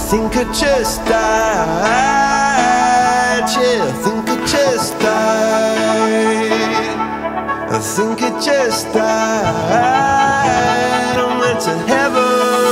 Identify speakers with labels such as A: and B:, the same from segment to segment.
A: think I just died. Yeah, I think I just died. I think I just died. I went to heaven.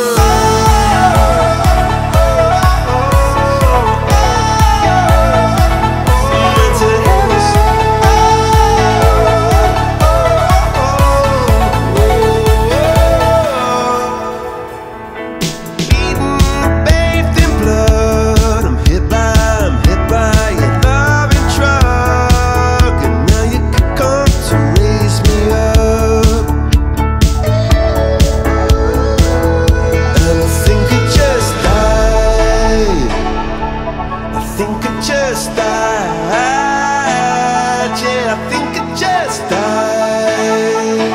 A: Just died, yeah, I think I just died.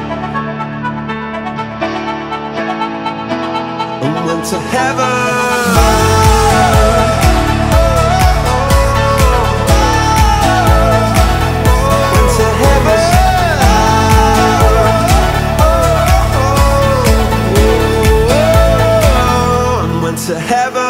A: I went to heaven. Went to heaven. Went to heaven.